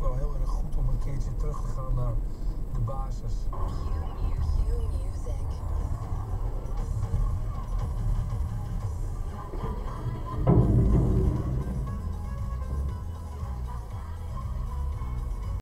wel heel erg goed om een keertje terug te gaan naar de basis.